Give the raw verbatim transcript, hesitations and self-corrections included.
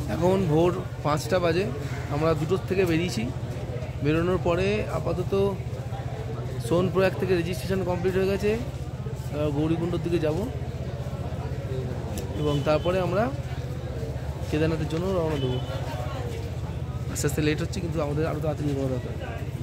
এখন ভোর পাঁচটা বাজে, আমরা দুটোর থেকে বেরিয়েছি। বেরোনোর পরে আপাতত সোনপ্রয়াগ থেকে রেজিস্ট্রেশন কমপ্লিট হয়ে গেছে, গৌরীকুণ্ডর দিকে যাব এবং তারপরে আমরা কেদারনাথের জন্য রওনা দেবো। আস্তে আস্তে লেট হচ্ছে, কিন্তু আমাদের আরও তাড়াতাড়ি যাওয়া দরকার।